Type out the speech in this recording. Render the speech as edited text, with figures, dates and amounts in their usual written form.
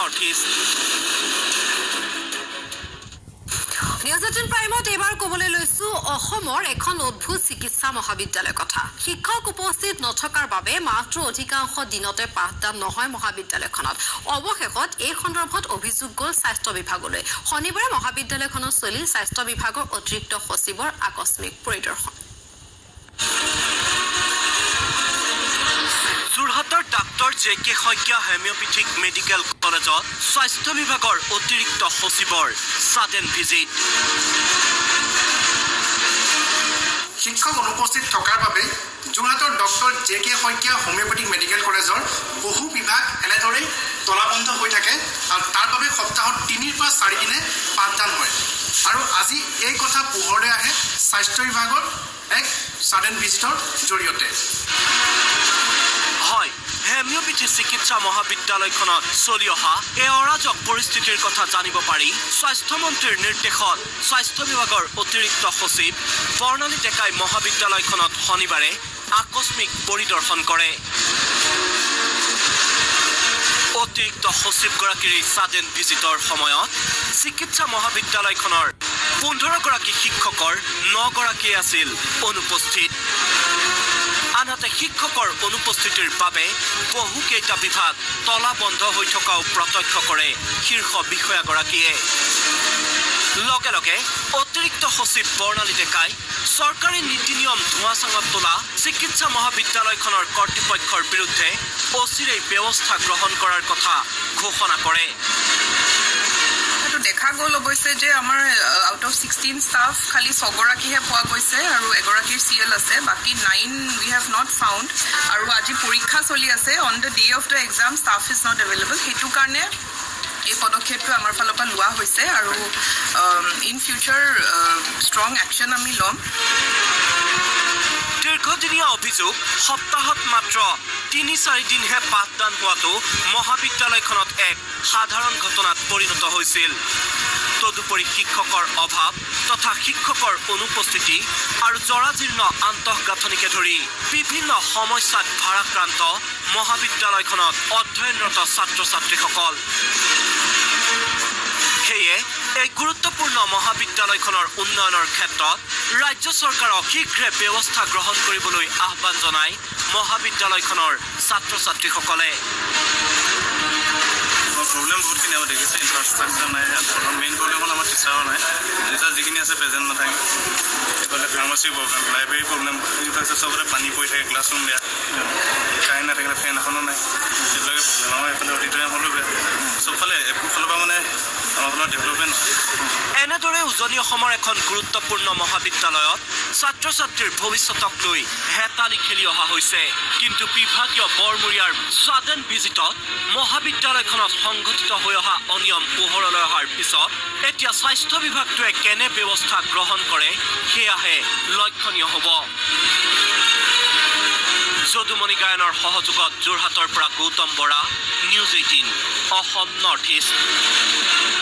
North east. News 18 প্ৰাইমত এবাৰ ক'বলৈ লৈছো অসমৰ এখন অদ্ভুত চিকিৎসা মহাবিদ্যালয়ৰ কথা। শিক্ষক উপস্থিত নথকাৰ বাবে মাত্ৰ অধিকাংশ দিনতে পাঠদান নহয় মহাবিদ্যালয়খনত। অৱশেষত এই সন্দৰ্ভত অভিযোগ গ'ল স্বাস্থ্য বিভাগলৈ। শনিবাৰে মহাবিদ্যালয়খনত চলিল স্বাস্থ্য বিভাগৰ অতিৰিক্ত সচিবৰ আকস্মিক পৰিদৰ্শন। যোৰহাটৰ Dr.J.K.Saikia Homoeopathic মেডিকেল কলেজত স্বাস্থ্য বিভাগৰ অতিৰিক্ত সচিবৰ ছাডেন ভিজিট। শিক্ষক অনুপস্থিত থকাৰ বাবে যোৰহাটৰ Dr.J.K.Saikia Homoeopathic মেডিকেল কলেজৰ বহু বিভাগ এনেদৰে তলাবন্ধ হৈ থাকে আৰু তাৰ বাবে সপ্তাহত 3 পৰা 4 দিনে পাঠদান হয়। আৰু আজি এই কথা পোহৰলৈ আহে স্বাস্থ্য বিভাগৰ এক ছাডেন ভিজিটৰ জৰিয়তে। হয়, হোমিওপেথি চিকিৎসা মহাবিদ্যালয়খনত চলি অহা এই অৰাজক পৰিস্থিতিৰ কথা জানিব পাৰি স্বাস্থ্যমন্ত্ৰীৰ নিৰ্দেশত স্বাস্থ্য বিভাগৰ অতিৰিক্ত সচিব বৰ্ণালী ডেকাই মহাবিদ্যালয়খনত শনিবাৰে আকস্মিক পৰিদৰ্শন কৰে। অতিৰিক্ত সচিবগৰাকীৰ এই ছাডেন ভিজিটৰ সময়ত চিকিৎসা মহাবিদ্যালয়খনৰ 15 গৰাকী শিক্ষকৰ 9 গৰাকী আছিল অনুপস্থিত। আনহাতে শিক্ষকৰ অনুপস্থিতিৰ বাবে বহুকেইটা বিভাগ তলাবন্ধ হৈ থকাও প্ৰত্যক্ষ কৰে শীৰ্ষ বিষয়াগৰাকীয়ে। লগে লগে অতিৰিক্ত সচিব বৰ্ণালী ডেকাই চৰকাৰী নীতি নিয়ম ধোঁৱাচাঙত তোলা চিকিৎসা মহাবিদ্যালয়খনৰ কৰ্তৃপক্ষৰ বিৰুদ্ধে অচিৰেই ব্যৱস্থা গ্ৰহণ কৰাৰ কথা ঘোষণা কৰে। দেখা গ'ল অৱশ্যে যে আমাৰ আউট অফ 16 ষ্টাফ খালি 6 গৰাকীহে পোৱা গৈছে আৰু এগৰাকীৰ CL আছে, বাকী 9 উই হেভ নট ফাউণ্ড। আৰু আজি পৰীক্ষা চলি আছে, on the day of the exam staff is not available. সেইটো কাৰণে এই পদক্ষেপটো আমাৰ ফালৰ পৰা লোৱা হৈছে আৰু ইন ফিউচাৰ ষ্ট্ৰং একশ্যন আমি ল'ম। দীৰ্ঘদিনীয়া অভিযোগ সপ্তাহত মাত্ৰ 3-4 দিনহে পাঠদান হোৱাটো মহাবিদ্যালয়খনত এক সাধাৰণ ঘটনাত পৰিণত হৈছিল। তদুপৰি শিক্ষকৰ অভাৱ তথা শিক্ষকৰ অনুপস্থিতি আৰু জৰাজীৰ্ণ আন্তঃগাঁথনিকে ধৰি বিভিন্ন সমস্যাত ভাৰাক্ৰান্ত মহাবিদ্যালয়খনত অধ্যয়নৰত ছাত্ৰ ছাত্ৰীসকল। সেয়ে এই গুৰুত্বপূৰ্ণ মহাবিদ্যালয়খনৰ উন্নয়নৰ ক্ষেত্ৰত ৰাজ্য চৰকাৰক শীঘ্ৰে ব্যৱস্থা গ্ৰহণ কৰিবলৈ আহ্বান জনায় মহাবিদ্যালয়খনৰ ছাত্ৰ ছাত্ৰীসকলে। প্ৰব্লেম বহুতখিনি আমাৰ দেখিছে, ইনফ্ৰাষ্ট্ৰাকচাৰ নাই। মেইন প্ৰব্লেম হ'ল আমাৰ টিচাৰো নাই, টিচাৰ যিখিনি আছে প্ৰেজেণ্ট নাথাকে। এইফালে ফাৰ্মাচীৰ প্ৰব্লেম, লাইব্ৰেৰীৰ প্ৰব্লেম, ইনফ্ৰাষ্ট্ৰাকচাৰ চবতে পানী পৰি থাকে, ক্লাছৰুম বেয়া, কাৰেণ্ট নাথাকিলে ফেন এখনো নাই, সেইবিলাকে প্ৰব্লেম। আমাৰ এইফালে অডিটৰিয়াম হ'লেও বেয়া, চবফালে একোফালৰ পৰা মানে আমাৰ ফালৰ ডেভেলপমেণ্ট নহয়। এনেদৰে উজনি অসমৰ এখন গুৰুত্বপূৰ্ণ মহাবিদ্যালয়ত ছাত্ৰ ছাত্ৰীৰ ভৱিষ্যতক লৈ হেতালি খেলি অহা হৈছে। কিন্তু বিভাগীয় বৰমূৰীয়াৰ ছাডেন ভিজিটত মহাবিদ্যালয়খনত সংঘটিত হৈ অহা অনিয়ম পোহৰলৈ অহাৰ পিছত এতিয়া স্বাস্থ্য বিভাগটোৱে কেনে ব্যৱস্থা গ্ৰহণ কৰে সেয়াহে লক্ষণীয় হ'ব। যদুমণি গায়নৰ সহযোগত যোৰহাটৰ পৰা Gautam Bora, news 18 Assam north east.